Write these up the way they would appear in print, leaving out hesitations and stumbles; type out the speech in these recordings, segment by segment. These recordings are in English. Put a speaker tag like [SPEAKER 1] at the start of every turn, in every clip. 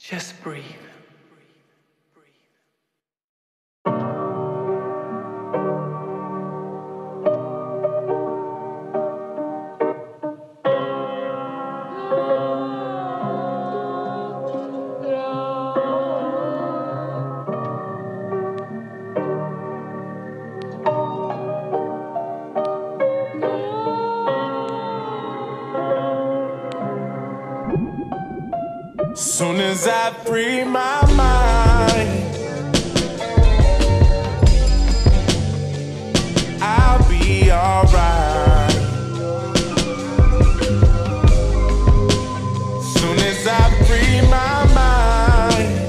[SPEAKER 1] Just breathe.
[SPEAKER 2] Soon as I free my mind, I'll be alright. Soon as I free my mind,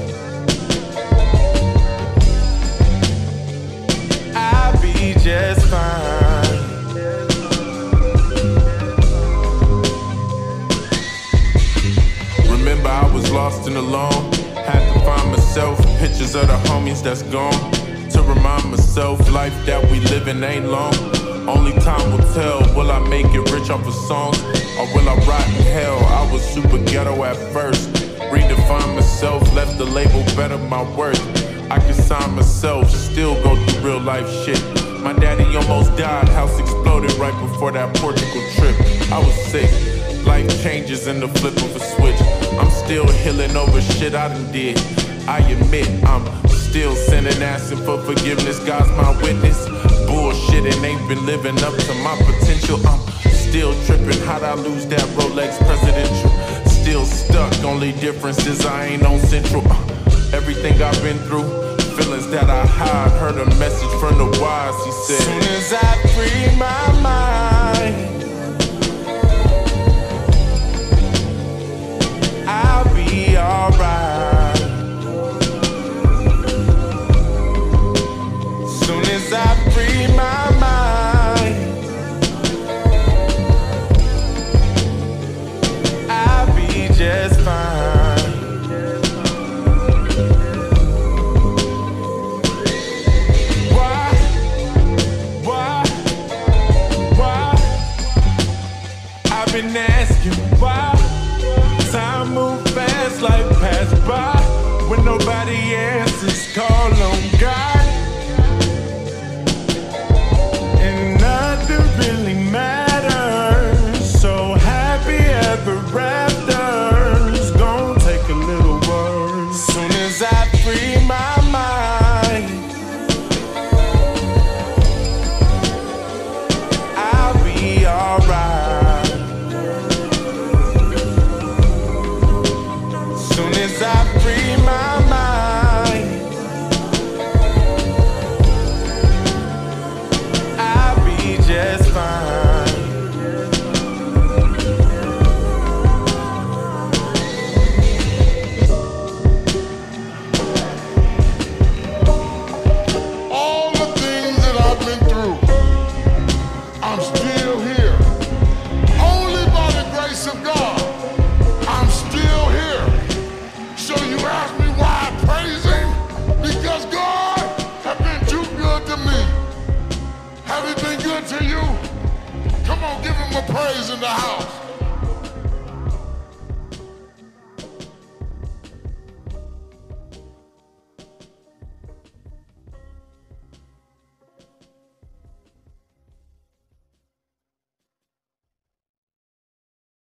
[SPEAKER 2] I'll be just fine. Remember I was lost and alone, had to find myself, pictures of the homies that's gone, to remind myself life that we living ain't long. Only time will tell, will I make it rich off of songs, or will I rot in hell? I was super ghetto at first, redefined myself, left the label better my worth. I can sign myself, still go through real life shit. My daddy almost died, house exploded right before that Portugal trip. I was sick, life changes in the flip of a switch. I'm still healing over shit I done did. I admit I'm still sinning, asking for forgiveness, God's my witness. Bullshit and ain't been living up to my potential. I'm still tripping, how'd I lose that Rolex presidential? Still stuck, only difference is I ain't on Central. Everything I've been through, feelings that I hide, heard a message from the wise, he said, soon as I free my mind, I'll be alright. Soon as I free my mind, I'll be just fine. Why? I've been asking why. Time move fast, life pass by. When nobody answers, call on